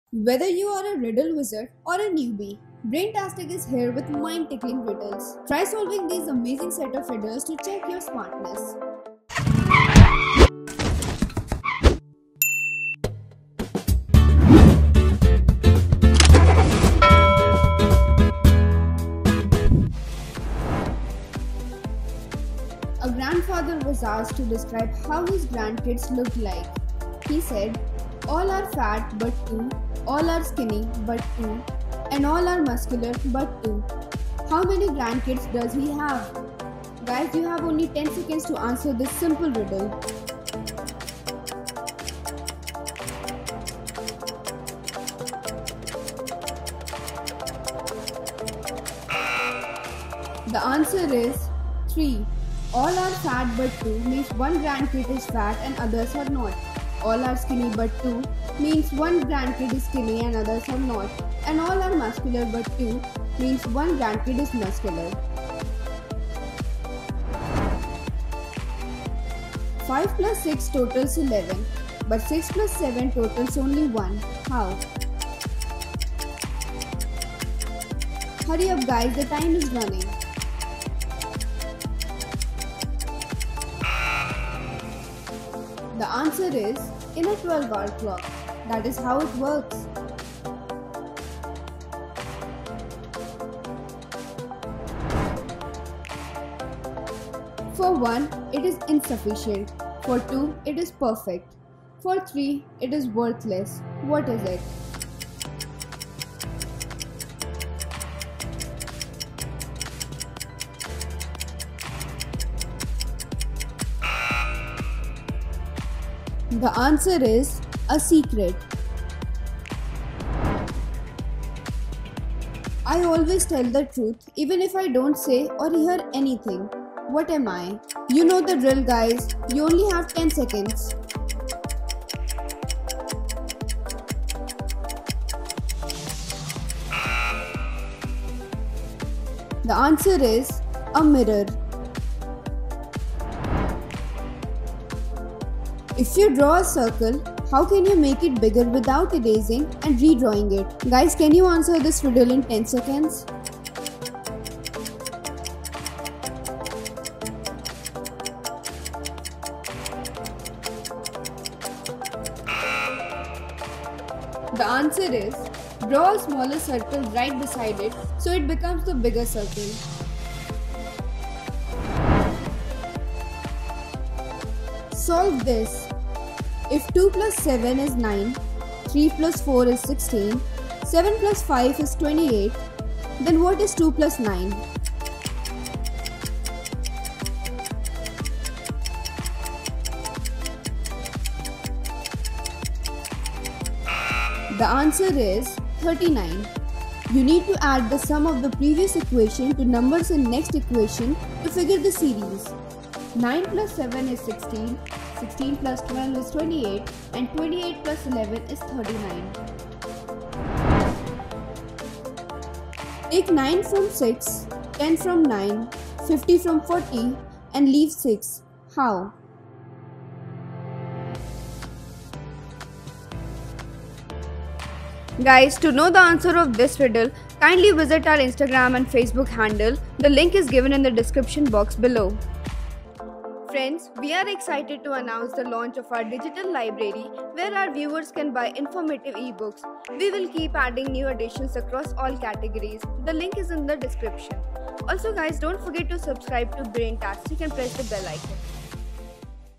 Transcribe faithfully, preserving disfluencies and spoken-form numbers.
Whether you are a riddle wizard or a newbie, Braintastic is here with mind-tickling riddles. Try solving these amazing set of riddles to check your smartness. A grandfather was asked to describe how his grandkids looked like. He said, "All are fat but two, all are skinny but two, and all are muscular but two." How many grandkids does he have? Guys, you have only ten seconds to answer this simple riddle. The answer is three. All are fat but two means one grandkid is fat and others are not. All are skinny but two means one grandkid is skinny and others are not. And all are muscular but two means one grandkid is muscular. five plus six totals eleven, but six plus seven totals only one. How? Hurry up guys, the time is running. The answer is in a twelve hour clock. That is how it works. For one, it is insufficient. For two, it is perfect. For three, it is worthless. What is it? The answer is a secret. I always tell the truth even if I don't say or hear anything. What am I? You know the drill guys, you only have ten seconds. The answer is a mirror. If you draw a circle, how can you make it bigger without erasing and redrawing it? Guys, can you answer this riddle in ten seconds? The answer is, draw a smaller circle right beside it so it becomes the bigger circle. Solve this. If two plus seven is nine, three plus four is sixteen, seven plus five is twenty-eight, then what is two plus nine? The answer is thirty-nine. You need to add the sum of the previous equation to numbers in next equation to figure the series. nine plus seven is sixteen, sixteen plus twelve is twenty-eight, and twenty-eight plus eleven is thirty-nine. Take nine from six, ten from nine, fifty from forty, and leave six. How? Guys, to know the answer of this riddle, kindly visit our Instagram and Facebook handle. The link is given in the description box below. Friends, we are excited to announce the launch of our digital library where our viewers can buy informative ebooks. We will keep adding new additions across all categories. The link is in the description. Also guys, don't forget to subscribe to Braintastic and press the bell icon.